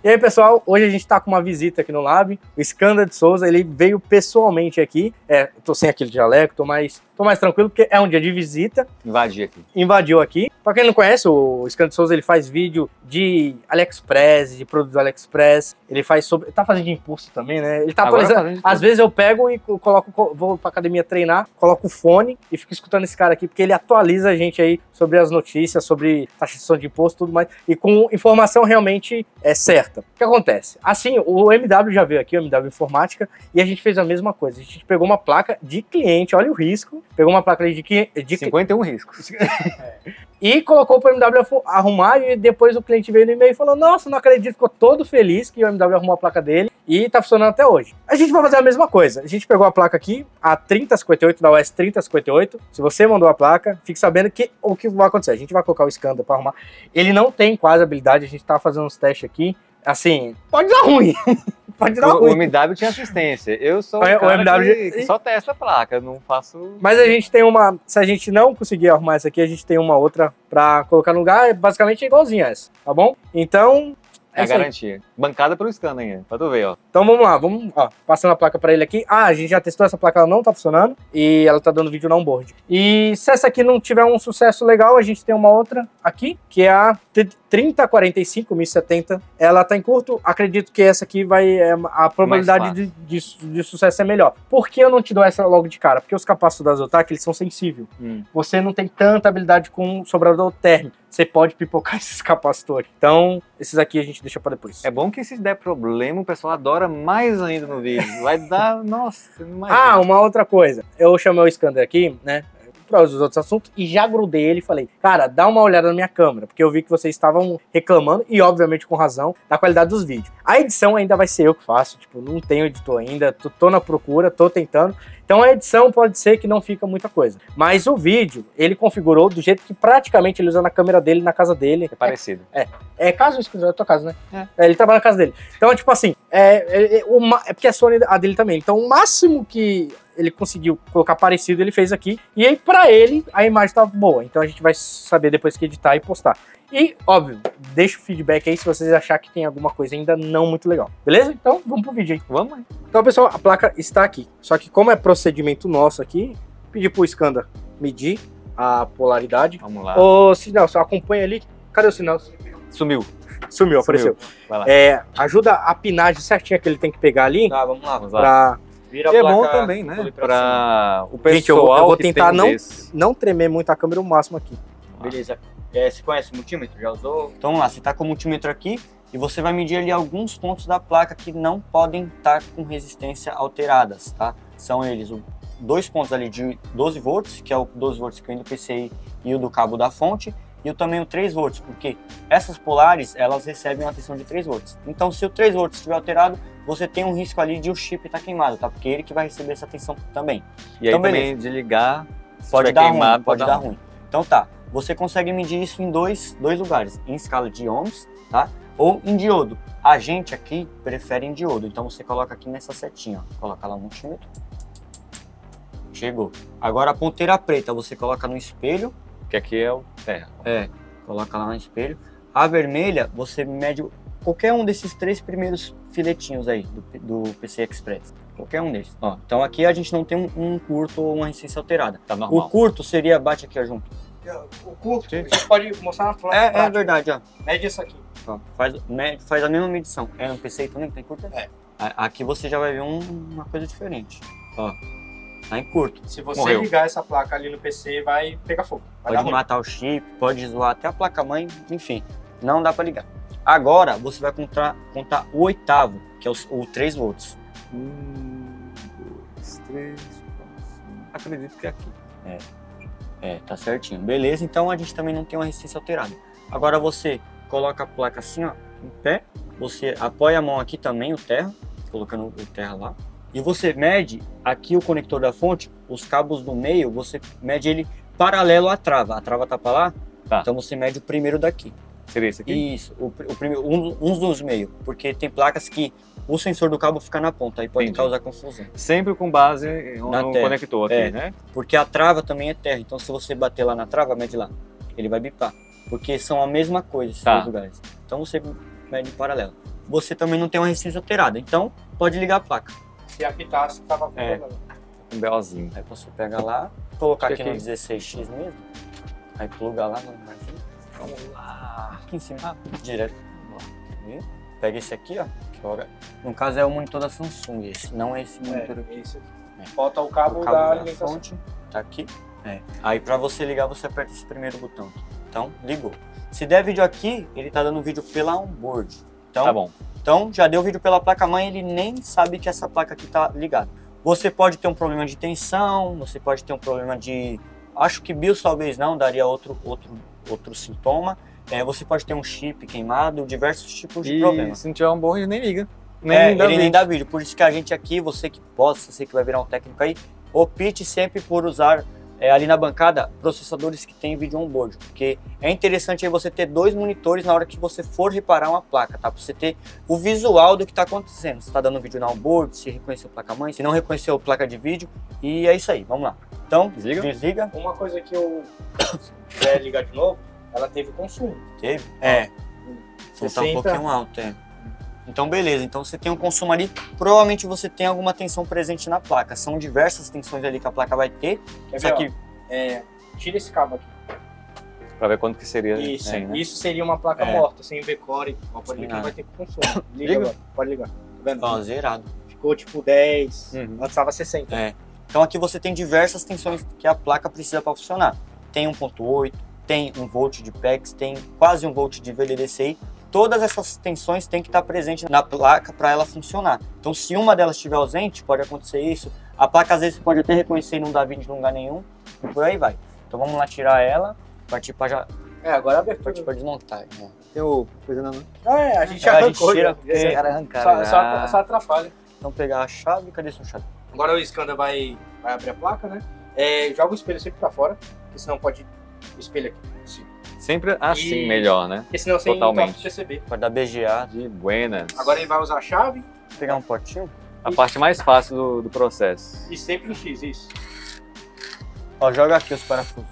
E aí, pessoal, hoje a gente tá com uma visita aqui no Lab. O Skanda de Souza, ele veio pessoalmente aqui. Tô sem aquele jaleco, tô mais tranquilo, porque é um dia de visita. Invadiu aqui. Pra quem não conhece, o Skanda de Souza, ele faz vídeo de AliExpress, de produtos do AliExpress. Ele faz tá fazendo de imposto também, né? Ele tá atualizando. Às vezes eu pego e vou pra academia treinar, coloco o fone e fico escutando esse cara aqui, porque ele atualiza a gente aí sobre as notícias, sobre taxação de imposto, tudo mais, e com informação realmente certa. O que acontece? Assim, o MW já veio aqui, o MW Informática, e a gente fez a mesma coisa. A gente pegou uma placa de cliente, olha o risco, pegou uma placa de 51 riscos. E colocou para o MW arrumar, e depois o cliente veio no e-mail e falou, nossa, não acredito, ficou todo feliz que o MW arrumou a placa dele e tá funcionando até hoje. A gente vai fazer a mesma coisa. A gente pegou a placa aqui, a 3058, da US 3058. Se você mandou a placa, fique sabendo que o que vai acontecer. A gente vai colocar o Skanda para arrumar. Ele não tem quase habilidade, a gente tá fazendo uns testes aqui. Assim, pode dar ruim. Pode dar ruim. O MW tinha assistência. Eu sou o cara que só testa a placa, eu não faço... Mas a gente tem uma... Se a gente não conseguir arrumar essa aqui, a gente tem uma outra pra colocar no lugar, basicamente é igualzinha essa, tá bom? Então... É a garantia. Aí. Bancada pelo Skanda ainda, pra tu ver, ó. Então vamos lá, passando a placa pra ele aqui. Ah, a gente já testou essa placa, ela não tá funcionando e ela tá dando vídeo no onboard. E se essa aqui não tiver um sucesso legal, a gente tem uma outra aqui, que é a 3045 1070. Ela tá em curto, acredito que essa aqui a probabilidade de sucesso é melhor. Por que eu não te dou essa logo de cara? Porque os capacitores da Zotac, eles são sensíveis. Você não tem tanta habilidade com sobrador térmico. Você pode pipocar esses capacitores. Então, esses aqui a gente deixa pra depois. É bom que se der problema, o pessoal adora mais ainda no vídeo. Vai dar... Nossa, não imagina. Uma outra coisa. Eu chamei o Skanda aqui, né? Para os outros assuntos, e já grudei ele e falei, cara, dá uma olhada na minha câmera, porque eu vi que vocês estavam reclamando, e obviamente com razão, da qualidade dos vídeos. A edição ainda vai ser eu que faço, tipo, não tenho editor ainda, tô na procura, tô tentando. Então a edição pode ser que não fica muita coisa. Mas o vídeo, ele configurou do jeito que praticamente ele usa na câmera dele, na casa dele. É parecido. É caso exclusivo da tua casa, né? Ele trabalha na casa dele. Então, tipo assim, porque a Sony, a dele também. Então, o máximo que ele conseguiu colocar parecido, ele fez aqui. E aí, pra ele, a imagem tá boa. Então, a gente vai saber depois que editar e postar. E, óbvio, deixa o feedback aí se vocês acharem que tem alguma coisa ainda não muito legal. Beleza? Então, vamos pro vídeo aí. Vamos aí. Então, pessoal, a placa está aqui. Só que como é procedimento nosso aqui, pedi pro Skanda medir a polaridade. Vamos lá. Ô, Sinal, só acompanha ali. Cadê o sinal? Sumiu, apareceu. Vai lá. Ajuda a pinagem certinha que ele tem que pegar ali. Tá, vamos lá. Vira a placa, é bom também, né? Pra o pessoal. Gente, eu vou tentar não tremer muito a câmera o máximo aqui. Beleza. Você conhece o multímetro? Já usou? Então vamos lá, você tá com o multímetro aqui e você vai medir ali alguns pontos da placa que não podem estar com resistência alteradas, tá? São eles dois pontos ali de 12 volts, que é o 12 volts que vem do PCI e o do cabo da fonte, e também o 3 volts, porque essas polares, elas recebem uma tensão de 3 volts. Então, se o 3 volts estiver alterado, você tem um risco ali de o chip estar queimado, tá? Porque ele que vai receber essa tensão também. E aí também de ligar, pode dar ruim, pode dar ruim. Então tá, você consegue medir isso em dois lugares, em escala de ohms, tá? Ou em diodo. A gente aqui prefere em diodo, então você coloca aqui nessa setinha, ó. Coloca lá o multímetro. Chegou. Agora a ponteira preta você coloca no espelho. Que aqui é o terra. Coloca lá no espelho. A vermelha, você mede qualquer um desses 3 primeiros filetinhos aí do PCI Express. Qualquer um desses. Ó, então aqui a gente não tem um curto ou uma resistência alterada. Tá normal. O curto seria, bate aqui ó, junto. O curto, a gente pode mostrar na placa. É verdade, ó. Mede isso aqui. Ó, faz a mesma medição. É no PCI também que tem curto? Aqui você já vai ver uma coisa diferente. Ó. Tá em curto. Se você ligar essa placa ali no PC, vai pegar fogo. Pode matar o chip, pode zoar até a placa-mãe, enfim, não dá para ligar. Agora, você vai contar o oitavo, que é o 3 volts. 1, 2, 3, 4, 5. Acredito que é aqui. Tá certinho. Beleza, então a gente também não tem uma resistência alterada. Agora você coloca a placa assim, ó, em pé. Você apoia a mão aqui também, o terra, colocando o terra lá. E você mede aqui o conector da fonte, os cabos do meio, você mede ele paralelo à trava. A trava tá para lá, então você mede o primeiro daqui. Seria esse aqui? Isso, um dos meios, porque tem placas que o sensor do cabo fica na ponta, aí pode causar confusão. Sempre com base no conector aqui, né? Porque a trava também é terra, então se você bater lá na trava, mede lá, ele vai bipar. Porque são a mesma coisa esses dois lugares. Então você mede em paralelo. você também não tem uma resistência alterada. Então, pode ligar a placa. Se apitasse, tava com problema. Um BOzinho. Aí você pega lá, colocar aqui no 16X mesmo. Aí pluga lá no lugarzinho. Vamos lá. Aqui em cima, direto. Pega esse aqui, ó. No caso é o monitor da Samsung, esse. Não é esse monitor aqui. Esse aqui. Falta o cabo da alimentação. Fonte, tá aqui. Aí pra você ligar, você aperta esse primeiro botão aqui. Então, ligou. Se der vídeo aqui, ele tá dando vídeo pela onboard. Então, tá bom. Então, já deu vídeo pela placa-mãe, ele nem sabe que essa placa aqui tá ligada. Você pode ter um problema de tensão, você pode ter um problema de... Acho que BIOS talvez não, daria outro sintoma. Você pode ter um chip queimado, diversos tipos de problemas. Se não tiver onboard, nem liga. Ele nem dá vídeo. Por isso que a gente aqui, você que vai virar um técnico aí, opte sempre por usar ali na bancada processadores que tem vídeo onboard. Porque é interessante aí você ter 2 monitores na hora que você for reparar uma placa, tá? Pra você ter o visual do que tá acontecendo. Se tá dando vídeo na onboard, se reconheceu placa-mãe, se não reconheceu placa de vídeo. E é isso aí, vamos lá. Então, desliga. Uma coisa que eu quiser ligar de novo, ela teve consumo. Teve? Então tá um pouquinho alto, Então beleza, então você tem um consumo ali, provavelmente você tem alguma tensão presente na placa. São diversas tensões ali que a placa vai ter. Tira esse cabo aqui. Pra ver quanto que seria. Isso, né? Isso seria uma placa morta, sem V-Core. Pode ver que não vai ter consumo. Liga agora, pode ligar. Tá vendo? Ó, zerado. Ficou tipo 10, antes estava 60. Então aqui você tem diversas tensões que a placa precisa para funcionar. Tem 1.8, tem 1 volt de PEX, tem quase 1 volt de VDDCI. Todas essas tensões têm que estar presentes na placa para ela funcionar. Então, se uma delas estiver ausente, pode acontecer isso. A placa, às vezes, você pode até reconhecer e não dar vídeo em lugar nenhum. E por aí vai. Então, vamos lá tirar ela. Partir para já... agora abertura. Partir para desmontar. Eu fazendo... a gente arrancou. Tira, só atrapalha. Então, pegar a chave. Cadê sua chave? Agora o Skanda vai abrir a placa, né? Joga o espelho sempre para fora, porque senão pode... O espelho aqui. Assim. Sempre assim, melhor, né? Porque senão você não pode perceber. Pode dar BGA. De buenas. Agora ele vai usar a chave. Vou pegar um potinho. A parte mais fácil do processo. E sempre em X, isso. Ó, joga aqui os parafusos.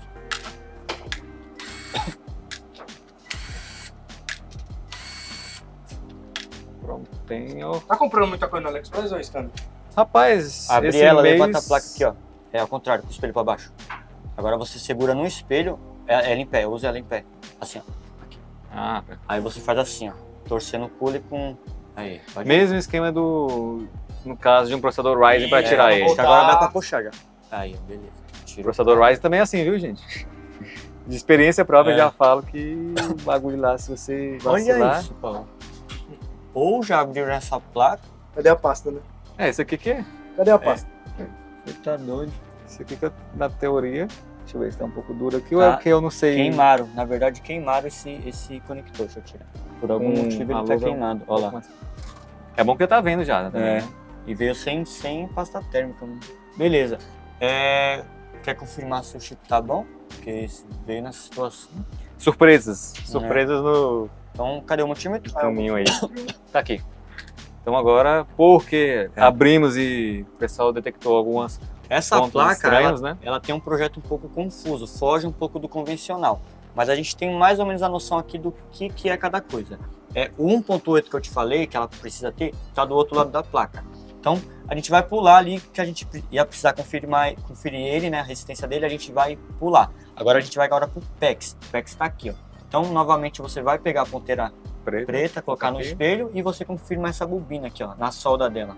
Prontinho. Tá comprando muita coisa no AliExpress ou Skanda? Rapaz, abre ela, levanta a placa aqui, ó. Ao contrário, com o espelho pra baixo. Agora você segura no espelho, ela em pé, usa ela em pé. Assim, ó. Aqui. Aí você faz assim, ó. Torcendo o cooler com... Aí, mesmo esquema no caso de um processador Ryzen para tirar ele. Agora dá pra puxar já. Aí, beleza. O processador Ryzen também é assim, viu, gente? De experiência própria, já falo que o bagulho lá, se você vacilar... Olha isso, Paulo. Ou já abriu essa placa... Cadê a pasta, né? Isso aqui que é? Cadê a pasta? Você tá doido. Isso aqui que na teoria... Deixa eu ver se tá um pouco duro aqui ou é o que eu não sei. Queimaram, na verdade queimaram esse conector, deixa eu tirar. Por algum motivo ele tá queimado, olha lá. É bom que tá vendo já, né? E veio sem pasta térmica. Beleza. Quer confirmar se o chip tá bom? Porque veio nessa situação. Surpresas no... Então, cadê o multímetro? Caminho aí. Tá aqui. Então agora, porque abrimos e o pessoal detectou algumas... Essa placa, estranhos, né? ela tem um projeto um pouco confuso, foge um pouco do convencional. Mas a gente tem mais ou menos a noção aqui do que é cada coisa. O 1.8 que eu te falei, que ela precisa ter, está do outro lado da placa. Então, a gente vai pular ali, que a gente ia precisar conferir ele, né, a resistência dele, a gente vai pular. Agora a gente vai para o PEX. O PEX está aqui, ó. Então, novamente, você vai pegar a ponteira preta, colocar no espelho e você confirma essa bobina aqui, ó, na solda dela.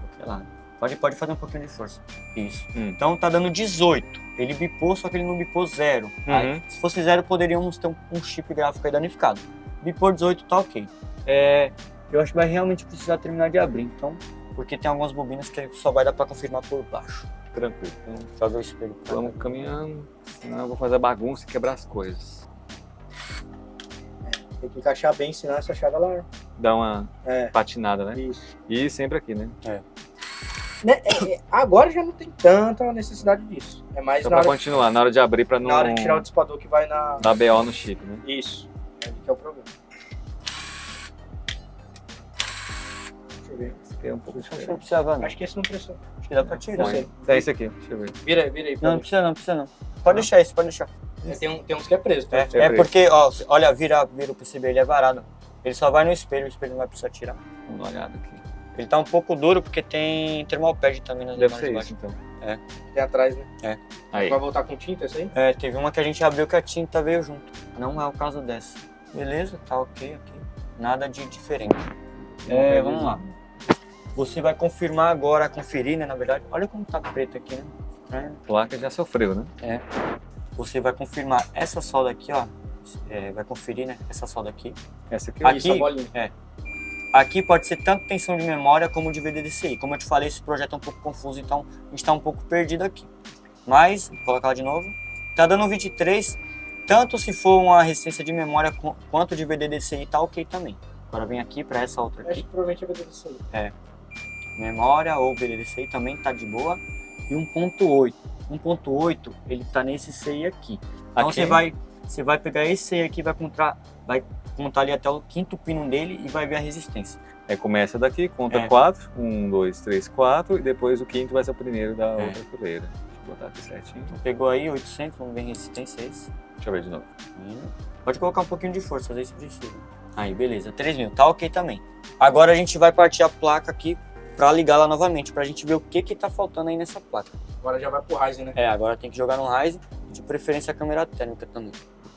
Pode fazer um pouquinho de força. Isso. Então tá dando 18. Ele bipou, só que ele não bipou 0. Aí, se fosse 0, poderíamos ter um chip gráfico aí danificado. Bipou 18, tá ok. Eu acho que vai realmente precisar terminar de abrir, então. Porque tem algumas bobinas que só vai dar pra confirmar por baixo. Tranquilo. Então, só ver o espelho. Vamos caminhando, senão eu vou fazer bagunça e quebrar as coisas. Tem que encaixar bem, senão essa chave ela... Dá uma patinada, né? Isso. E sempre aqui, né? Agora já não tem tanta necessidade disso. É mais só pra continuar, na hora de abrir pra não... Na hora de tirar o dissipador que vai na... Dar BO no chip, né? Isso. É ali que é o problema. Deixa eu ver. Esse aqui é um pouco diferente. Não precisava, não. Acho que esse não precisa. Acho que dá pra tirar. É esse aqui, deixa eu ver. Vira aí. Não precisa não. Pode deixar esse, pode deixar. Tem uns que é preso. Tá? Porque, ó, olha, vira o PCB, ele é varado. Ele só vai no espelho, o espelho não vai precisar tirar. Vamos dar uma olhada aqui. Ele tá um pouco duro porque tem thermal pad também nas Deve imagens ser de baixo. isso, então. Tem atrás, né? É. Aí. Vai voltar com tinta isso aí? É, teve uma que a gente abriu que a tinta veio junto. Não é o caso dessa. Beleza, tá ok aqui. Nada de diferente. Vamos lá. Você vai confirmar agora, conferir, né, na verdade. Olha como tá preto aqui, né? A placa já sofreu, né? Você vai confirmar essa solda aqui, ó. Vai conferir, né? Essa solda aqui. Essa aqui Aqui, essa bolinha. Aqui pode ser tanto tensão de memória como de VDDCI. Como eu te falei, esse projeto é um pouco confuso, então a gente tá um pouco perdido aqui. Mas, vou colocar ela de novo. Tá dando 23, tanto se for uma resistência de memória quanto de VDDCI, tá ok também. Agora vem aqui para essa outra aqui. Acho que provavelmente é VDDCI. Memória ou VDDCI também tá de boa. E 1.8. 1.8, ele tá nesse CI aqui. Então aqui? você vai pegar esse CI aqui, vai contar ali até o 5º pino dele e vai ver a resistência. Aí começa daqui, conta 4. 1, 2, 3, 4. E depois o quinto vai ser o primeiro da outra fileira. Deixa eu botar aqui certinho. Pegou aí 800, vamos ver a resistência, é esse. Deixa eu ver de novo. Pode colocar um pouquinho de força, às vezes precisa. Aí, beleza, 3.000, tá ok também. Agora a gente vai partir a placa aqui para ligar lá novamente, pra gente ver o que tá faltando aí nessa placa. Agora já vai pro Ryzen, né? Agora tem que jogar no Ryzen, de preferência a câmera térmica também.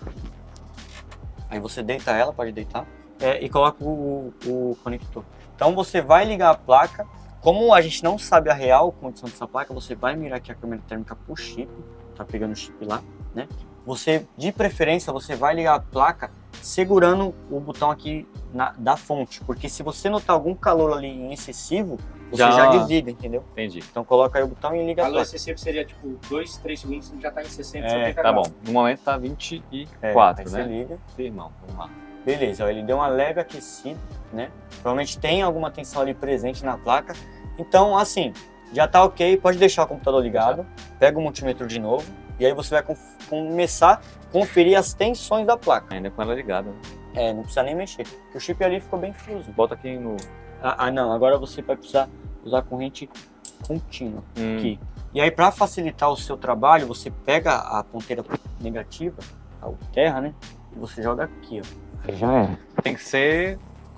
Aí você deita ela, pode deitar, e coloca o conector. Então você vai ligar a placa, como a gente não sabe a real condição dessa placa, você vai mirar aqui a câmera térmica pro chip, tá pegando o chip lá, né? Você, de preferência, você vai ligar a placa segurando o botão aqui da fonte, porque se você notar algum calor ali excessivo, você já desliga, entendeu? Entendi. Então coloca aí o botão e liga a placa. Calor excessivo seria tipo 2, 3 segundos, já tá em 60, 70 Tá graus. bom. No momento tá 24, aí né? Você liga. Firmão, vamos lá. Beleza, ó, ele deu uma leve aquecida, né? Provavelmente tem alguma tensão ali presente na placa. Então, assim, já tá ok, pode deixar o computador ligado, pega o multímetro de novo, e aí você vai começar a conferir as tensões da placa. Ainda com ela ligada. Né? Não precisa nem mexer, porque o chip ali ficou bem frioso. Bota aqui no... Não, agora você vai precisar usar corrente contínua aqui. E aí, para facilitar o seu trabalho, você pega a ponteira negativa, a terra, né? E você joga aqui, ó. Já é. Tem que ser...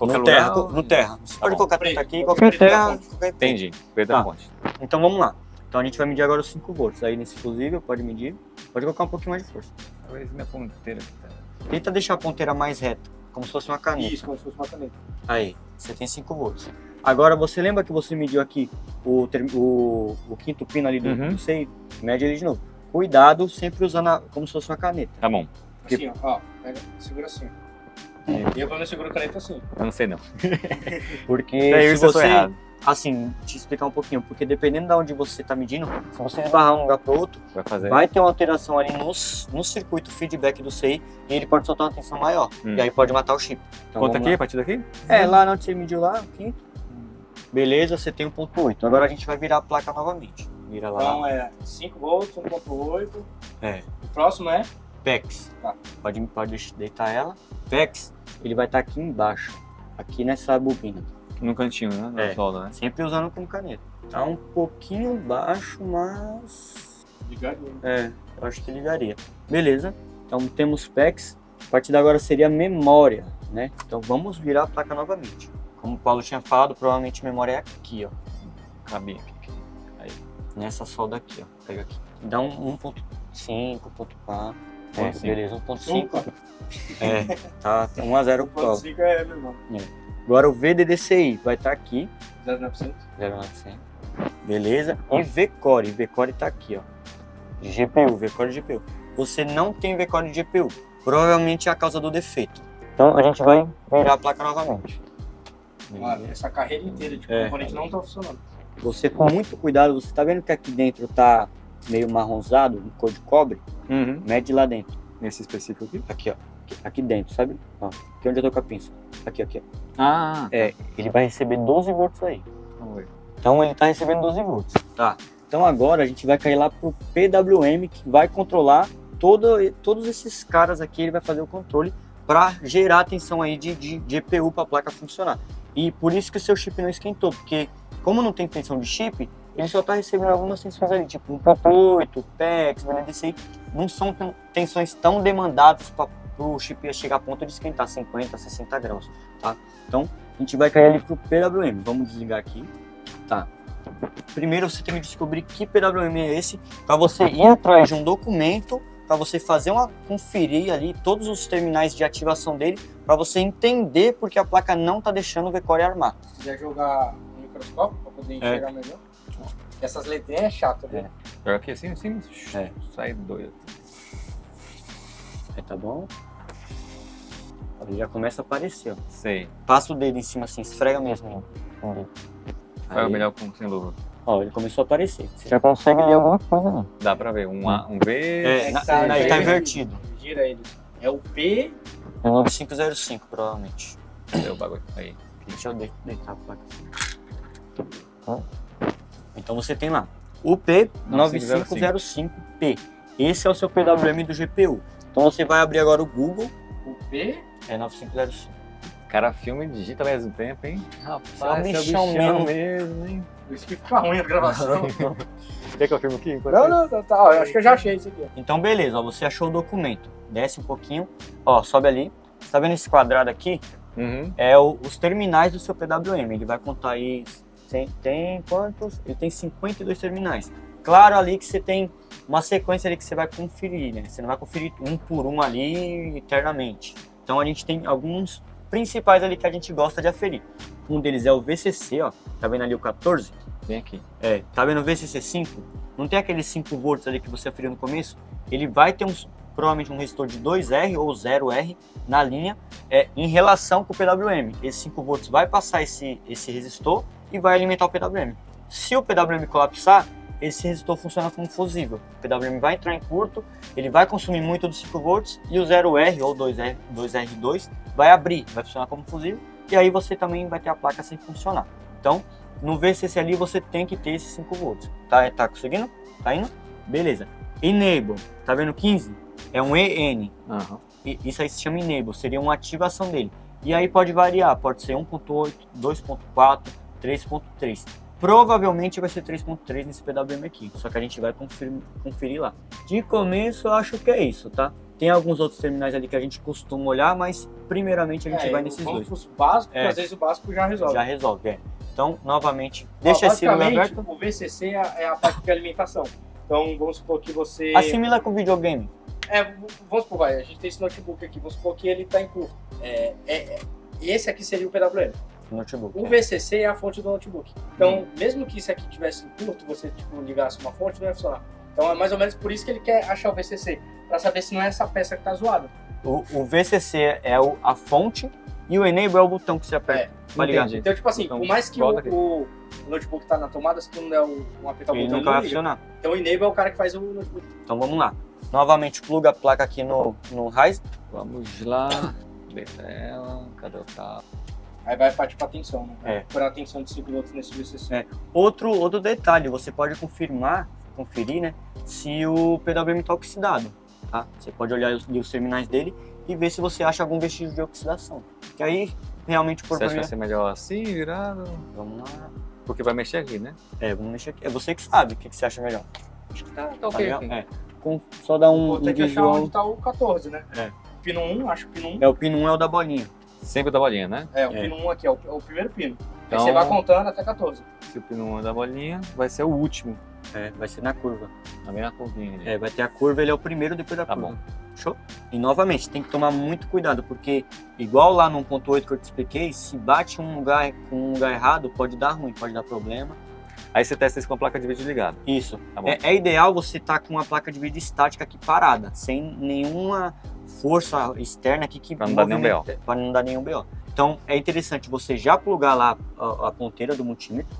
No terra. Você pode colocar preto aqui, qualquer terra. Entendi. Preto da fonte. Então vamos lá. Então a gente vai medir agora os 5 volts. Aí nesse fusível, pode medir. Pode colocar um pouquinho mais de força. Talvez minha ponteira. Tenta deixar a ponteira mais reta, como se fosse uma caneta. Isso, como se fosse uma caneta. Aí, você tem 5 volts. Agora, você lembra que você mediu aqui o 5º pino ali do CI? Mede ele de novo. Cuidado, sempre usando como se fosse uma caneta. Tá bom. Assim, ó. Pega, segura assim. E eu quando seguro a caneta assim. Eu não sei não. Porque se você... Assim, te explicar um pouquinho, porque dependendo de onde você está medindo, se você esbarrar um lugar para outro, vai ter uma alteração ali no circuito feedback do CI e ele pode soltar uma tensão maior. E aí pode matar o chip. Então, conta aqui, a partir daqui? Lá onde você mediu lá, quinto. Beleza, você tem 1.8. Agora a gente vai virar a placa novamente. Vira lá. Então é 5 volts, 1.8. O próximo é? PEX. Tá. Pode deitar ela. PEX, ele vai estar aqui embaixo, aqui nessa bobina. No cantinho, né? Na solda, né? Sempre usando com caneta. Tá um pouquinho baixo, mas... Ligaria. Eu acho que ligaria. Beleza. Então temos PEX. A partir de agora seria memória, né? Então vamos virar a placa novamente. Como o Paulo tinha falado, provavelmente a memória é aqui, ó. Cabinho aqui. Aí. Nessa solda aqui, ó. Pega aqui. Dá um 1.5, 1.4. Beleza, 1.5. Tá 1-0 pro Paulo. 1.5 é mesmo. Agora o VDDCI vai estar aqui. 0,900. 0,900. Beleza. E VCore. VCore tá aqui, ó. GPU, VCore de GPU. Você não tem VCore de GPU. Provavelmente é a causa do defeito. Então a gente vai virar a placa novamente. Mano, essa carreira inteira de componente não tá funcionando. Você com muito cuidado, você tá vendo que aqui dentro tá meio marronzado, cor de cobre? Mede lá dentro. Nesse específico aqui? Aqui, ó. Aqui dentro, sabe? Ó, aqui onde eu tô com a pinça. Aqui, ó. Ele vai receber 12 volts aí. Vamos ver. Então ele tá recebendo 12 volts. Tá. Então agora a gente vai cair lá pro PWM, que vai controlar todos esses caras aqui. Ele vai fazer o controle para gerar a tensão aí de GPU para a placa funcionar. E por isso que o seu chip não esquentou, porque como não tem tensão de chip, ele só está recebendo algumas tensões ali, tipo 1.8, PEX, VDDCI, não são tensões tão demandadas pro chip chegar a ponto de esquentar 50, 60 graus, tá? Então, a gente vai cair ali pro PWM. Vamos desligar aqui, tá? Primeiro você tem que descobrir que PWM é esse, para você ir atrás de um documento, para você conferir ali todos os terminais de ativação dele, para você entender porque a placa não tá deixando o V-Core armar. Quer jogar no microscópio para poder enxergar melhor? Essas letrinhas é chato, né? Joga aqui assim, sai doido. Aí tá bom? Ele já começa a aparecer, ó. Sei. Passa o dedo em cima assim, esfrega mesmo. É o melhor com sem luva. Ó, ele começou a aparecer. Você já consegue ler alguma coisa, não? Dá pra ver, um A, um B... Ele tá invertido. Gira ele. É o P... É o 9505, provavelmente. Cadê o bagulho? Aí. Deixa eu deitar a placa. Então você tem lá o P9505P. Esse é o seu PWM do GPU. Então você vai abrir agora o Google. O P? É 9505. Cara, filme e digita ao mesmo tempo, hein? Rapaz, é o bichão mesmo, hein? Isso que fica ruim a gravação. Quer que eu filme aqui? Não, tá. Eu acho que eu já achei isso aqui. Então beleza, ó, você achou o documento. Desce um pouquinho, ó, sobe ali. Você tá vendo esse quadrado aqui? É os terminais do seu PWM. Ele vai contar aí, tem quantos? Ele tem 52 terminais. Claro ali que você tem uma sequência ali que você vai conferir, né? Você não vai conferir um por um ali eternamente. Então a gente tem alguns principais ali que a gente gosta de aferir. Um deles é o VCC, ó. Tá vendo ali o 14? Vem aqui. Tá vendo o VCC 5? Não tem aqueles 5 volts ali que você aferiu no começo? Ele vai ter provavelmente um resistor de 2R ou 0R na linha em relação com o PWM. Esse 5 volts vai passar esse resistor e vai alimentar o PWM. Se o PWM colapsar, esse resistor funciona como fusível. O PWM vai entrar em curto, ele vai consumir muito dos 5 volts e o 0R ou 2R2 vai abrir, vai funcionar como fusível e aí você também vai ter a placa sem funcionar. Então, no VCC ali você tem que ter esses 5 volts. Tá conseguindo? Tá indo? Beleza. Enable, tá vendo 15? É um EN. Isso aí se chama Enable, seria uma ativação dele. E aí pode variar, pode ser 1.8, 2.4, 3.3. Provavelmente vai ser 3.3 nesse PWM aqui, só que a gente vai conferir lá. De começo eu acho que é isso, tá? Tem alguns outros terminais ali que a gente costuma olhar, mas primeiramente a gente vai nesses dois. Os básicos, às vezes o básico já resolve. Já resolve, Então, novamente, deixa esse lugar aberto. O VCC é a parte de alimentação. Então, vamos supor que você... Assimila com videogame. Vamos supor, a gente tem esse notebook aqui, vamos supor que ele está em curto. Esse aqui seria o PWM. Notebook, o VCC é a fonte do notebook. Então, mesmo que isso aqui tivesse em curto, você ligasse uma fonte, não ia funcionar. Então, é mais ou menos por isso que ele quer achar o VCC, para saber se não é essa peça que está zoada. O VCC é a fonte e o Enable é o botão que você aperta para ligar. Então, tipo assim, por mais que o notebook está na tomada, se tu não der apertar o botão, ele nunca vai funcionar. Então, o Enable é o cara que faz o notebook. Então, vamos lá. Novamente, pluga a placa aqui no Ryzen. Vamos lá. Deita ela. Cadê o tal? Aí vai partir para atenção, né? Por atenção de 5 minutos nesse VCC. Outro detalhe, você pode conferir, né, se o PWM está oxidado, tá? Você pode olhar os terminais dele e ver se você acha algum vestígio de oxidação. Que aí, realmente, por Você acha que vai ser melhor assim, virado? Vamos lá. Porque vai mexer aqui, né? Vamos mexer aqui. É você que sabe o que você acha melhor. Acho que tá ok aqui. Só dar um Tem que achar visual. onde tá o 14, né? Pino 1, acho que o pino 1. O pino 1 é o da bolinha. Sempre da bolinha, né? O pino 1 aqui é o primeiro pino. Então, aí você vai contando até 14. Se o pino 1 é da bolinha, vai ser o último. Vai ser na curva. Também na curvinha ali. Vai ter a curva, ele é o primeiro depois da curva. Bom. Show? E novamente, tem que tomar muito cuidado, porque igual lá no 1.8 que eu te expliquei, se bate com um lugar errado, pode dar ruim, pode dar problema. Aí você testa isso com a placa de vídeo ligada. Isso. Tá bom. É ideal você estar com uma placa de vídeo estática aqui parada, sem nenhuma força externa aqui que pra não dar nenhum BO. Para não dar nenhum BO. Então é interessante você já plugar lá a ponteira do multímetro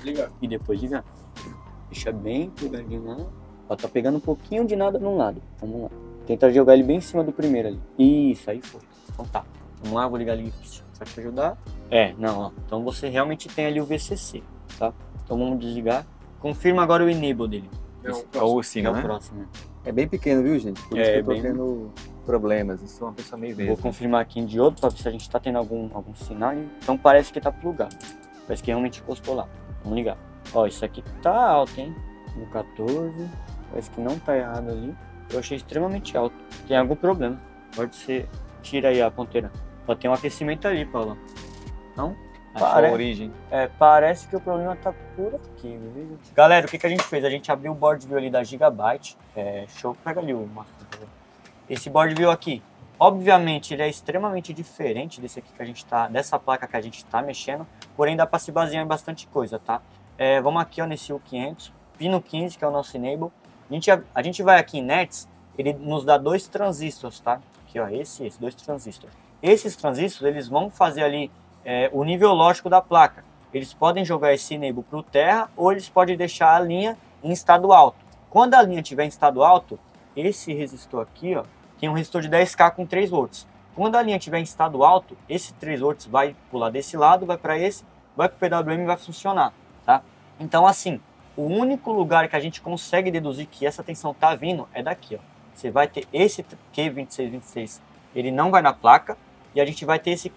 e depois ligar. Deixa bem plugadinho lá. Ó, tá pegando um pouquinho de nada num lado. Vamos lá. Tenta jogar ele bem em cima do primeiro ali. Isso, aí foi. Então tá. Vamos lá, vou ligar ali pra te ajudar. Não, ó. Então você realmente tem ali o VCC, tá? Então vamos desligar. Confirma agora o Enable dele. É o ursinho, né? É o próximo. É bem pequeno, viu, gente? Por isso que eu tô bem... tendo problemas. Eu sou uma pessoa meio verde. Vou confirmar aqui em diodo pra ver se a gente tá tendo algum sinal. Então parece que tá plugado. Parece que realmente encostou lá. Vamos ligar. Ó, isso aqui tá alto, hein? No 14. Parece que não tá errado ali. Eu achei extremamente alto. Tem algum problema. Pode ser. Tira aí a ponteira. Ó, tem um aquecimento ali, Paulo. Não? Achou a origem. Parece que o problema tá por aqui, viu? Galera, o que a gente fez? A gente abriu o board view ali da Gigabyte. Show, pega ali o Marcos. Esse board view aqui, obviamente, ele é extremamente diferente desse aqui que a gente tá, dessa placa que a gente tá mexendo, porém dá para se basear em bastante coisa, tá? Vamos aqui, ó, nesse U500, pino 15, que é o nosso enable. A gente vai aqui em nets, ele nos dá 2 transistores, tá? Aqui, ó, esse, 2 transistores. Esses transistores, eles vão fazer ali o nível lógico da placa. Eles podem jogar esse enable para o terra ou eles podem deixar a linha em estado alto. Quando a linha estiver em estado alto, esse resistor aqui, ó, tem um resistor de 10K com 3 volts. Quando a linha estiver em estado alto, esse 3 volts vai pular desse lado, vai para esse, vai para o PWM e vai funcionar, tá? Então, assim, o único lugar que a gente consegue deduzir que essa tensão tá vindo é daqui, ó. Você vai ter esse Q2626, ele não vai na placa, e a gente vai ter esse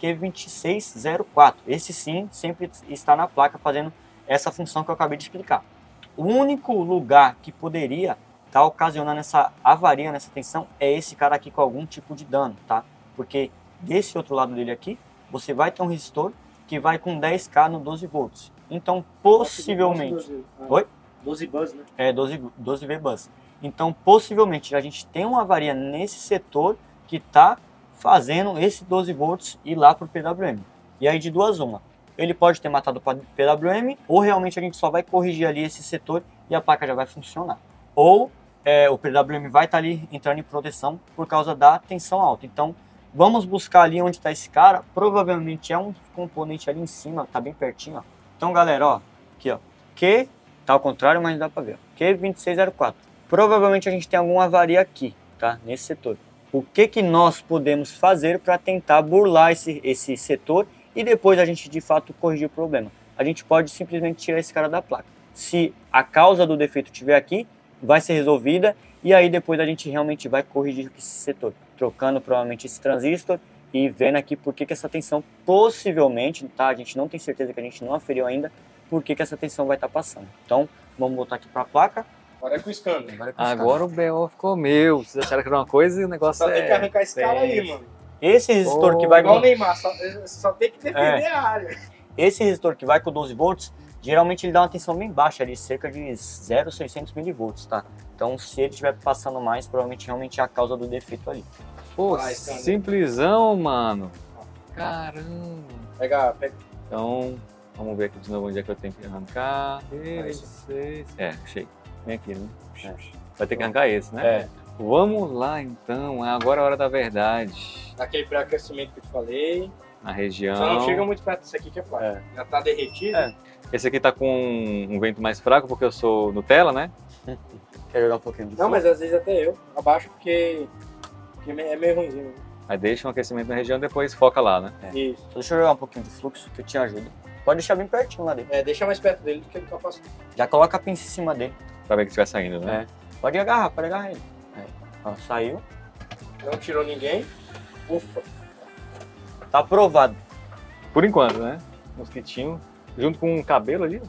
Q2604. Esse sim sempre está na placa fazendo essa função que eu acabei de explicar. O único lugar que poderia estar ocasionando essa avaria nessa tensão é esse cara aqui com algum tipo de dano, tá? Porque desse outro lado dele aqui, você vai ter um resistor que vai com 10K no 12 volts. Então, possivelmente... Oi? 12 bus, né? 12V bus. Então, possivelmente, a gente tem uma avaria nesse setor que está fazendo esse 12 volts ir lá para o PWM. E aí, de duas uma. Ele pode ter matado o PWM, ou realmente a gente só vai corrigir ali esse setor e a placa já vai funcionar. Ou o PWM vai estar ali entrando em proteção por causa da tensão alta. Então, vamos buscar ali onde está esse cara. Provavelmente é um componente ali em cima, tá bem pertinho, ó. Então, galera, ó, aqui, ó, Q, tá ao contrário, mas dá para ver, ó, Q2604. Provavelmente a gente tem alguma avaria aqui, tá, nesse setor. O que nós podemos fazer para tentar burlar esse setor e depois a gente de fato corrigir o problema? A gente pode simplesmente tirar esse cara da placa. Se a causa do defeito estiver aqui, vai ser resolvida e aí depois a gente realmente vai corrigir esse setor, trocando provavelmente esse transistor e vendo aqui por que essa tensão possivelmente, tá? A gente não tem certeza, que a gente não aferiu ainda, por que essa tensão vai estar passando. Então, vamos voltar aqui para a placa. Agora é com o scanner. Agora o BO ficou meu. Vocês acharam que era uma coisa e o negócio só tem que arrancar esse cara aí, mano. Esse resistor que vai... Igual o Neymar, só tem que defender a área. Esse resistor que vai com 12 volts, geralmente ele dá uma tensão bem baixa ali, cerca de 0,600 milivolts, tá? Então, se ele estiver passando mais, provavelmente realmente é a causa do defeito ali. Pô, simplesão, mano. Caramba. Pega. Então, vamos ver aqui de novo onde é que eu tenho que arrancar. Achei. Vem aqui, né? Vai ter que arrancar esse, né? Vamos lá, então. Agora é a hora da verdade. Aquele pré-aquecimento que eu te falei. Na região. Só não chega muito perto disso aqui que é plástico. Já tá derretido. Esse aqui tá com um vento mais fraco, porque eu sou Nutella, né? Quer jogar um pouquinho de Não, mas às vezes até eu. Abaixo porque é meio ruimzinho. Aí deixa um aquecimento na região e depois foca lá, né? Isso. Deixa eu jogar um pouquinho de fluxo que eu te ajudo. Pode deixar bem pertinho lá dele. Deixa mais perto dele do que ele tá passando. Já coloca a pinça em cima dele. Pra ver que estiver saindo, né? Pode agarrar ele. Ó, saiu. Não tirou ninguém. Ufa. Tá aprovado. Por enquanto, né? Mosquitinho. Junto com o cabelo ali.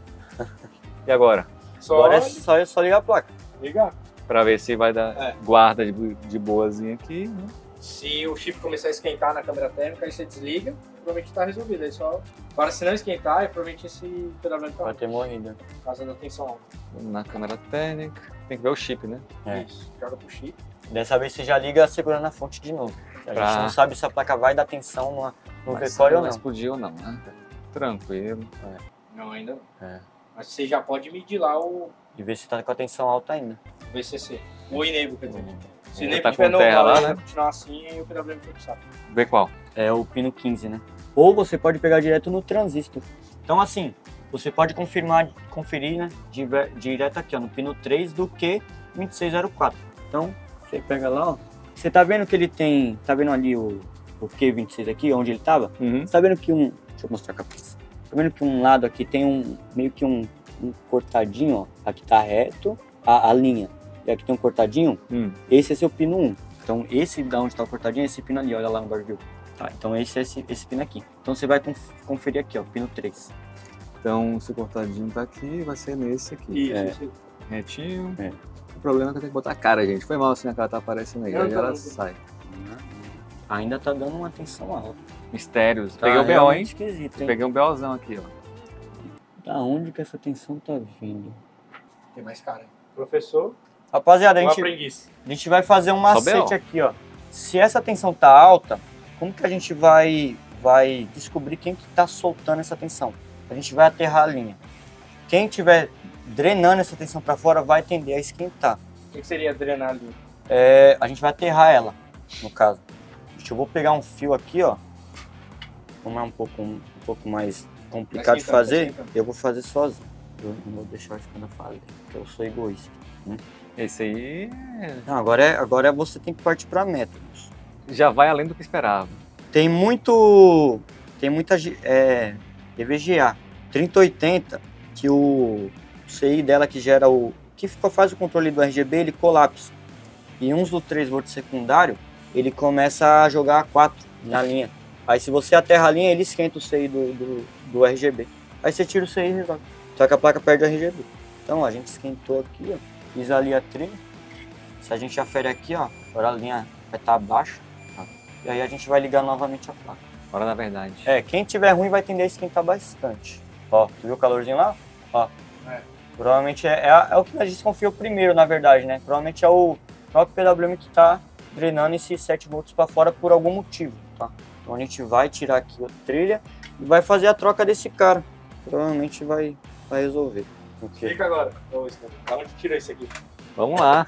E agora? Agora é só ligar a placa. Ligar. Pra ver se vai dar guarda de boazinha aqui, né? Se o chip começar a esquentar na câmera térmica, aí você desliga, provavelmente tá resolvido. Aí só... Agora, se não esquentar, provavelmente esse PWM tá vai ter morrido. Por causa da tensão alta. Na câmera térmica. Tem que ver o chip, né? Isso. Joga pro chip. Dessa vez você já liga segurando a fonte de novo. A gente não sabe se a placa vai dar tensão no V-Core ou não. Explodiu ou não, né? Tranquilo. Não, ainda não. Mas você já pode medir lá o... E ver se tá com a tensão alta ainda. O VCC. O enable, quer dizer. Se nem tá com terra lá, né? Continuar assim, aí o PWM foi pro saco. Vê qual? É o pino 15, né? Ou você pode pegar direto no transistor. Então, assim, você pode conferir, né? Direto aqui, ó, no pino 3 do Q2604. Então, você pega lá, ó. Você tá vendo que ele tem... Tá vendo ali o Q26 aqui, onde ele tava? Uhum. Você tá vendo que um... Deixa eu mostrar a cabeça. Tá vendo que um lado aqui tem meio que um cortadinho, ó. Aqui tá reto, a linha. E aqui tem um cortadinho. Esse é seu pino 1. Então, esse da onde tá o cortadinho é esse pino ali, olha lá no barvio. Tá, então esse é esse pino aqui. Então você vai conferir aqui, ó, pino 3. Então, se o cortadinho tá aqui, vai ser nesse aqui. Isso. Retinho. O problema é que eu tenho que botar a cara, gente. Foi mal se minha cara tá aparecendo aí. Aí ela sai. Ainda tá dando uma tensão alta. Mistérios. Tá Peguei o BO, hein? Esquisito, hein? Peguei um BOzão aqui, ó. Da onde que essa tensão tá vindo? Tem mais cara, hein? Professor, Rapaziada, a aprendiz. gente vai fazer um macete aqui, ó. Se essa tensão tá alta, como que a gente vai descobrir quem que tá soltando essa tensão? A gente vai aterrar a linha. Quem tiver drenando essa tensão para fora vai tender a esquentar. O que seria drenar a linha? A gente vai aterrar ela, no caso. Eu vou pegar um fio aqui, ó. Como é um pouco mais complicado de fazer, eu vou fazer sozinho. Eu não vou deixar o Skanda fazer, porque eu sou egoísta. Né? Esse aí... Não, agora você tem que partir para métodos. Já vai além do que esperava. Tem muita EVGA 3080, que o CI dela que gera que faz o controle do RGB, ele colapsa. E uns do 3 volts secundário, ele começa a jogar a 4 na linha. Aí se você aterra a linha, ele esquenta o CI do RGB. Aí você tira o CI e resolve. Só que a placa perde o RGB. Então ó, a gente esquentou aqui, ó. Fiz ali a trilha. Se a gente afere aqui, ó, agora a linha vai estar baixa. E aí a gente vai ligar novamente a placa. Hora da verdade. Quem tiver ruim vai tender a esquentar bastante. Ó, tu viu o calorzinho lá? Ó. Provavelmente é o que a gente desconfiou primeiro, na verdade, né? Provavelmente é o próprio PWM que tá drenando esses 7 volts para fora por algum motivo, tá? Então a gente vai tirar aqui a trilha e vai fazer a troca desse cara. Provavelmente vai resolver. Fica agora. Da onde tirou isso aqui? Vamos lá.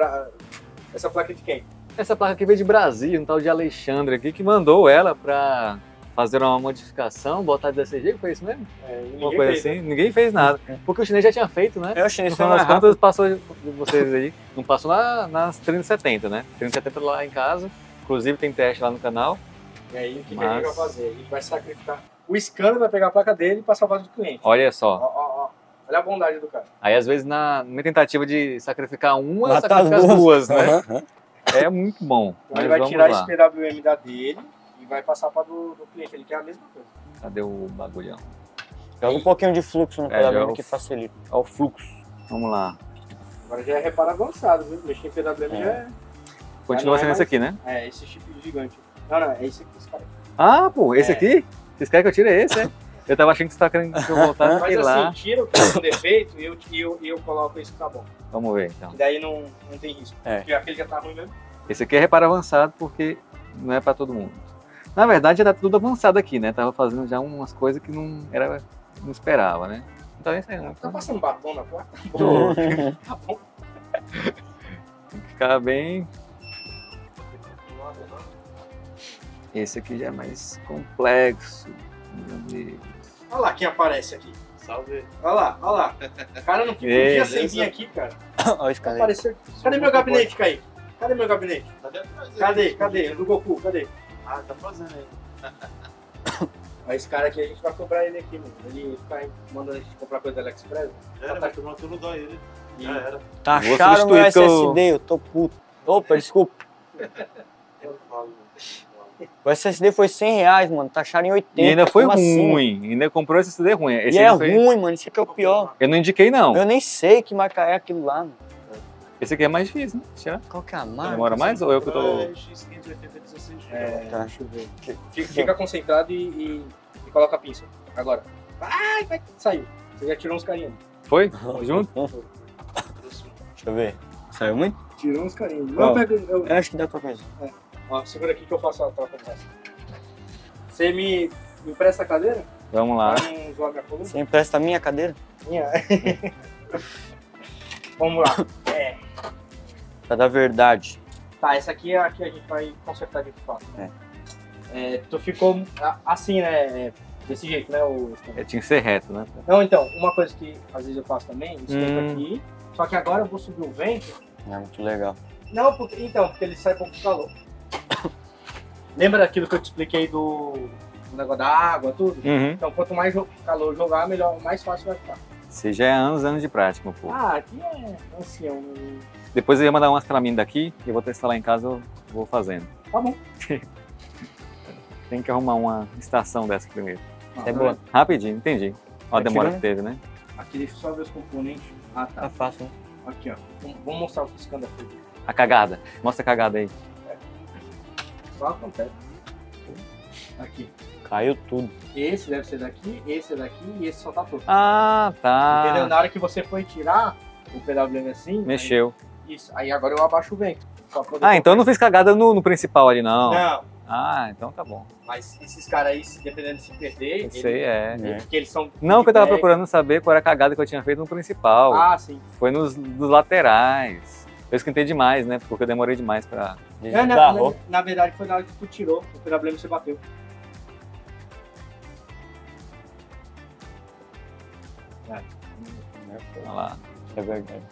Essa placa de quem? Essa placa aqui veio de Brasília, um tal de Alexandre aqui, que mandou ela pra fazer uma modificação, botar de DCG, foi isso mesmo? Uma coisa assim, né? Ninguém fez nada. Porque o chinês já tinha feito, né? O chinês foi mais rápido. Passou de vocês aí. Não passou nas 3070, né? 3070 lá em casa. Inclusive tem teste lá no canal. E aí o que a gente vai fazer? A gente vai sacrificar. O Skanda vai pegar a placa dele e passar a base do cliente. Olha só. Ó. Olha a bondade do cara. Aí às vezes na tentativa de sacrificar uma, sacrifica as duas, né? É muito bom. Então ele vai tirar esse PWM da dele e vai passar para do cliente. Ele quer a mesma coisa. Cadê o bagulhão? Joga um pouquinho de fluxo no PWM que facilita. Olha o fluxo. Vamos lá. Agora já é reparo avançado, viu? Mexer em PWM já é... Continua sendo esse aqui, né? Esse chip gigante. Não, é esse aqui, esse cara. Ah, pô, esse aqui? Vocês querem que eu tire esse, é? Eu tava achando que você tava querendo que eu voltasse mas assim, lá. Tira o que tá com defeito e eu coloco esse que tá bom. Vamos ver, então. E daí não tem risco. Porque aquele já tá ruim mesmo. Esse aqui é reparo avançado porque não é pra todo mundo. Na verdade, já tá tudo avançado aqui, né? Tava fazendo já umas coisas que não esperava, né? Então isso aí. Tá passando batom na placa? Tá bom. Tem que ficar bem... Esse aqui já é mais complexo. Olha lá quem aparece aqui. Salve. Olha lá. O cara não fica um dia sem vir aqui, cara. Olha esse cara. Cadê meu gabinete, Kaique? Cadê meu gabinete? Cadê? Do Goku, cadê? Ah, tá fazendo aí. Esse cara aqui a gente vai cobrar ele aqui, mano. Ele fica mandando a gente comprar coisa da AliExpress. Mas tu não dói ele. Já era. Tá acharam meu SSD, eu tô puto. Opa, desculpa. Eu falo. O SSD foi R$100, mano. Taxaram em 80. E ainda foi ruim. Assim? Ainda comprou esse SSD ruim. Esse ruim, mano. Esse aqui é o pior. Eu não indiquei, não. Eu nem sei que marca é aquilo lá, mano. Esse aqui é mais difícil, né? Tirar. Qual que é a marca? Demora mais ou eu que eu tô... X580 Tá. Deixa eu ver. Fica concentrado e coloca a pinça. Agora. Vai. Saiu. Você já tirou uns carinhos. Foi? Junto? Deixa eu ver. Saiu muito? Tirou uns carinhos. Eu acho que dá pra fazer. Ó, segura aqui que eu faço a troca dessa. Você me empresta a cadeira? Vamos lá. Não zoar minha coluna? Você empresta a minha cadeira? Minha. Vamos lá. Pra dar verdade. Tá, essa aqui é a que a gente vai consertar de fato. Tu ficou assim, né? Desse jeito, né? Tinha que ser reto, né? Não, então, uma coisa que às vezes eu faço também, esquenta aqui. Só que agora eu vou subir o vento. É muito legal. Não, porque ele sai pouco de calor. Lembra daquilo que eu te expliquei do negócio da água, tudo? Então, quanto mais calor jogar, melhor, mais fácil vai ficar. Você já é anos de prática, um pouco. Aqui é ancião. Depois eu ia mandar umas pra mim daqui, e eu vou testar lá em casa, eu vou fazendo. Tá bom. Tem que arrumar uma estação dessa primeiro. É boa. Rapidinho, entendi. Olha a demora que teve, né? Aqui deixa eu só ver os componentes. Ah, tá. Tá fácil, né? Aqui, ó. Vamos mostrar o que esse cano fez. A cagada. Mostra a cagada aí. Só acontece. Aqui. Caiu tudo. Esse deve ser daqui, esse é daqui e esse só tá todo. Ah, tá. Entendeu? Na hora que você foi tirar o PWM assim... Mexeu. Aí, isso. Aí agora eu abaixo o vento. Só pra poder Então eu não fiz cagada no principal ali, não. Não. Ah, então tá bom. Mas esses caras aí, dependendo de se perder... Isso aí é. Porque eles são... Não, que eu tava feedback. procurando saber qual era a cagada que eu tinha feito no principal. Ah, sim. Foi nos laterais. Eu esquentei demais, né? Porque eu demorei demais pra... Na verdade foi na hora que tu tirou o PWM você bateu. Olha lá. É verdade.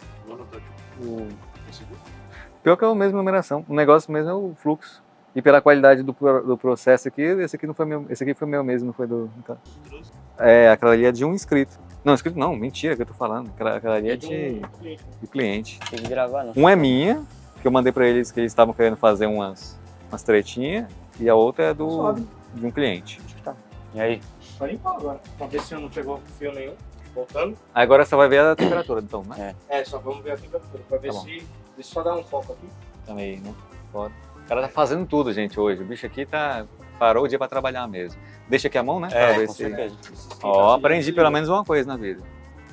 Pior que é a mesma numeração. O negócio mesmo é o fluxo. E pela qualidade do processo aqui, esse aqui não foi meu. Esse aqui foi meu mesmo, não foi do. Aquela ali é de um inscrito. Não, inscrito não, mentira que eu tô falando. Aquela ali é de cliente. Tem que gravar, não. Um é minha, que eu mandei pra eles que eles estavam querendo fazer umas tretinhas, e a outra é de um cliente. E aí? Só limpar agora, pra ver se não pegou fio nenhum. Voltando. Agora você vai ver a temperatura, então, né? Só vamos ver a temperatura, pra ver Tá se... Deixa eu só dar um foco aqui. Também, né? Foda. O cara tá fazendo tudo, gente, hoje. O bicho aqui parou o dia pra trabalhar mesmo. Deixa aqui a mão, né? Pra ver com se... certeza. Ó, aprendi pelo menos uma coisa na vida.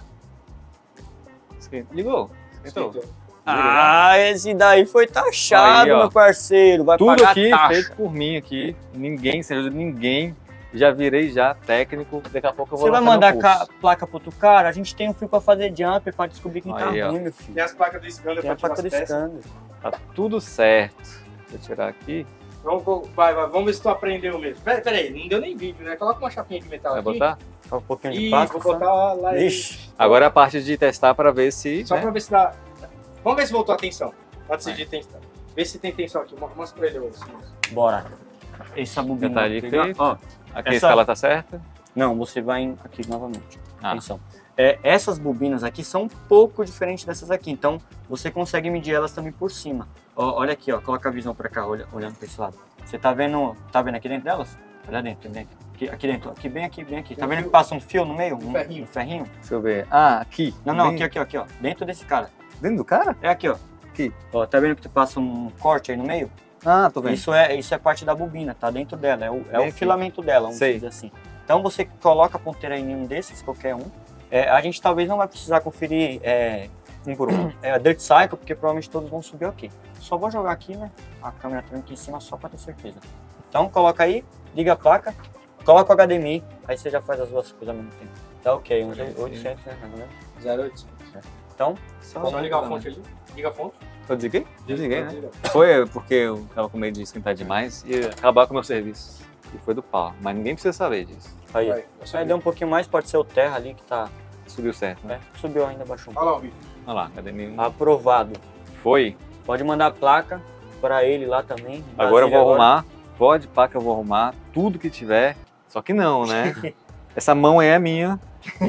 Ligou? Esquentou. Ah, esse daí foi taxado, Aí, ó. meu parceiro. Vai Tudo pagar aqui taxa. feito por mim aqui. Ninguém, sem ajuda de ninguém. Já virei técnico. Daqui a pouco eu vou Você vai lançar mandar meu curso. placa pro outro cara? A gente tem um fio pra fazer jumper pra descobrir quem tá Aí, ó. ruim, meu filho. Tem as placas do Scander Tem pra a tirar placa as do peças. Scander. Tá tudo certo. Vou tirar aqui. Vamos ver se tu aprendeu mesmo. Pera aí, não deu nem vídeo, né? Coloca uma chapinha de metal Vai aqui. botar? Só um pouquinho de E plástico. vou botar lá e... Ixi. Agora é a parte de testar pra ver se... Só né? pra ver se dá... Vamos ver se voltou a tensão. Antes de tensão. Vê se tem tensão aqui. Mostra pra ele o símbolo. Bora. Essa bobina. Já tá ali pegar- feito. Ó, Aqui essa- a escala tá certa. não, você vai aqui novamente. Ah. Atenção. Essas bobinas aqui são um pouco diferentes dessas aqui, então você consegue medir elas também por cima. Ó, olha aqui, ó, coloca a visão pra cá, olhando pra esse lado. Você tá vendo aqui dentro delas? Olha dentro, aqui dentro, aqui bem aqui, bem aqui. Tá vendo que passa um fio no meio? Um ferrinho. Um ferrinho? Deixa eu ver. Ah, aqui. Não, Bem- aqui, ó, dentro desse cara. Dentro do cara? É aqui, ó. Aqui. Ó, tá vendo que passa um corte aí no meio? Ah, tô vendo. Isso é parte da bobina, tá dentro dela, é Bem o aqui. filamento dela, vamos Sei. dizer assim. Então você coloca a ponteira em um desses, qualquer um. A gente talvez não vai precisar conferir Um por um. a Dirt Cycle, porque provavelmente todos vão subir aqui. Só vou jogar aqui, né? A câmera tá aqui em cima só pra ter certeza. Então coloca aí, liga a placa, coloca o HDMI, aí você já faz as duas coisas ao mesmo tempo. Tá ok, uns 800, né? Mais ou menos. 0800. Então, Só ligar a fonte ali. Liga a fonte. Eu desliguei? Desliguei, né? Foi porque eu tava com medo de esquentar demais e acabar com o meu serviço. E foi do pau. Mas ninguém precisa saber disso. aí. Vai, Aí deu um pouquinho mais, pode ser o terra ali que tá. Subiu certo, né? Subiu ainda, baixou um Olha lá o vídeo. Olha lá, cadê meu? Aprovado. Foi. Pode mandar a placa para ele lá também. Agora eu vou Brasília arrumar. Pode, pá, que eu vou arrumar tudo que tiver. Só que não, né? Essa mão aí é minha.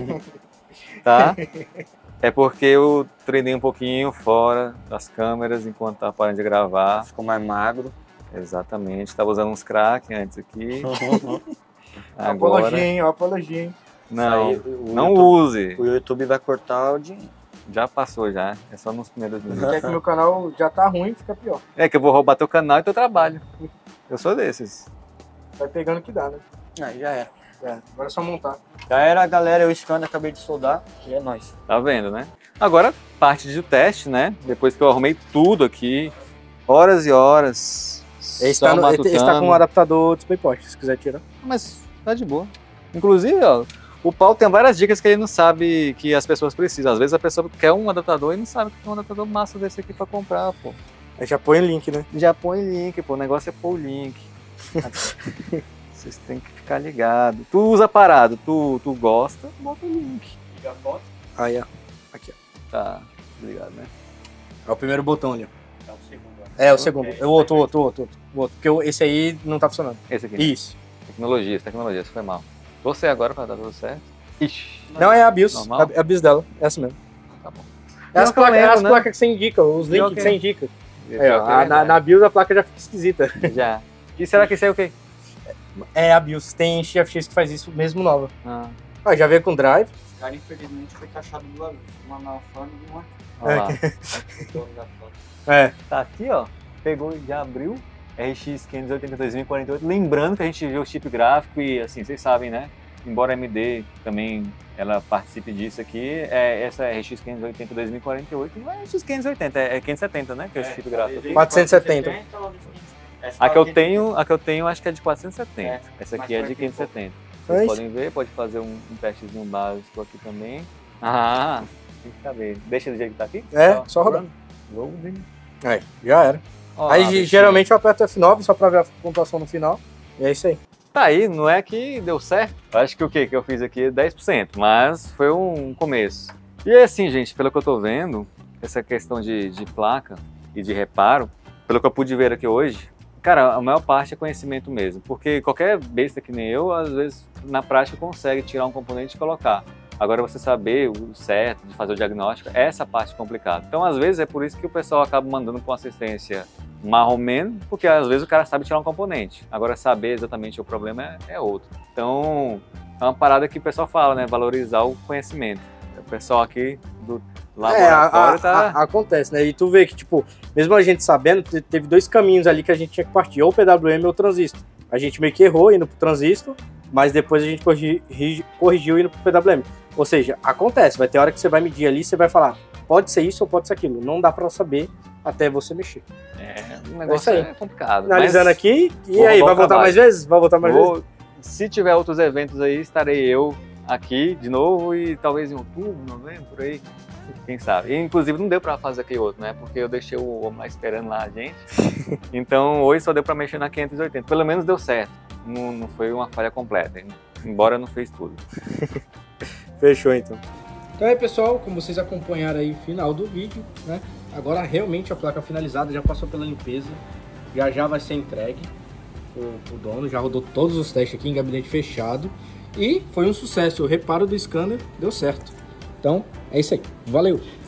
Tá? É porque eu treinei um pouquinho fora das câmeras enquanto tava parando de gravar. Ficou mais magro. Exatamente. Tava usando uns crack antes aqui. Agora. Apologia, hein? Apologia, hein? Não, Isso aí, o não YouTube- use. O YouTube vai cortar o dinheiro. Já passou já. É só nos primeiros minutos. Quer que meu canal já tá ruim, fica pior. É que eu vou roubar teu canal e teu trabalho. Eu sou desses. Vai pegando o que dá, né? Aí já era. Agora é só montar. Já era, galera. Eu Scander, acabei de soldar. E é nóis. Tá vendo, né? Agora, parte de teste, né? Depois que eu arrumei tudo aqui, horas e horas. Esse só tá, esse tá matutando. com um adaptador DisplayPort, se quiser tirar. Mas tá de boa. Inclusive, ó, o Paulo tem várias dicas que ele não sabe que as pessoas precisam. Às vezes a pessoa quer um adaptador e não sabe que tem um adaptador massa desse aqui pra comprar, pô. Aí já põe o link, né? Já põe link, pô. O negócio é pôr o link. Vocês têm que ficar ligados. Tu usa parado, tu gosta, bota o link. Liga a foto. Aí, ó. Aqui, ó. Tá, ligado, né? É o primeiro botão ali, ó. É o segundo. É, o segundo. O outro. Porque esse aí não tá funcionando. Esse aqui. Isso. Tecnologia, isso foi mal. Você agora pra dar tudo certo? Ixi. Não, é a BIOS. Normal? A BIOS dela. É essa mesmo. Tá bom. É as Pior que eu placas, lembro, né? placas que você indica, os links que você indica. Aí, ó, Pior que é na BIOS a placa já fica esquisita. Já. E será que isso é o quê? É a BIOS. Tem XFX que faz isso mesmo nova. Ah, Ó, já veio com drive. Esse cara, infelizmente, foi taxado duas vezes. Uma na forma e uma olha lá. aqui. É. Tá aqui, ó. Pegou e já abriu. RX 580 2048. Lembrando que a gente viu o chip gráfico e, assim, vocês sabem, né? Embora a AMD também ela participe disso aqui, essa RX 580 2048 não é RX 580, é 570, né? Que é o chip gráfico. 470. A que eu tenho acho que é de 470. Essa aqui é de 570. Vocês podem ver, pode fazer um testezinho básico aqui também. Ah, tem que saber. Deixa do jeito que tá aqui? Só rodando. Loading. Aí, já era. Aí geralmente eu aperto F9 só pra ver a pontuação no final. E é isso aí. Tá aí, não é que deu certo. Acho que o que eu fiz aqui é 10%, mas foi um começo. E é assim, gente, pelo que eu tô vendo, essa questão de placa e de reparo, pelo que eu pude ver aqui hoje, cara, a maior parte é conhecimento mesmo. Porque qualquer besta que nem eu, às vezes, na prática, consegue tirar um componente e colocar. Agora, você saber o certo de fazer o diagnóstico, essa parte complicada. Então, às vezes, é por isso que o pessoal acaba mandando com assistência marromeno, porque às vezes o cara sabe tirar um componente. Agora, saber exatamente o problema é outro. Então, é uma parada que o pessoal fala, né? Valorizar o conhecimento. O pessoal aqui do laboratório acontece, né? E tu vê que, tipo, mesmo a gente sabendo, teve dois caminhos ali que a gente tinha que partir, ou o PWM ou o transistor. A gente meio que errou indo pro transistor, mas depois a gente corrigiu indo pro PWM. Ou seja, acontece, vai ter hora que você vai medir ali e você vai falar, pode ser isso ou pode ser aquilo. Não dá pra saber até você mexer. O negócio é complicado. Analisando aqui, e aí, vai voltar mais vezes? Vai voltar mais vezes? Se tiver outros eventos aí, estarei eu aqui de novo e talvez em outubro, novembro, por aí. Quem sabe? E, inclusive não deu pra fazer aquele outro, né? Porque eu deixei o homem lá esperando lá a gente. Então hoje só deu pra mexer na 580. Pelo menos deu certo. Não foi uma falha completa, embora não fez tudo. Fechou então. Então aí, pessoal, como vocês acompanharam aí o final do vídeo, né? Agora realmente a placa finalizada já passou pela limpeza. Já vai ser entregue pro dono. Já rodou todos os testes aqui em gabinete fechado. E foi um sucesso. O reparo do scanner deu certo. Então, é isso aí. Valeu!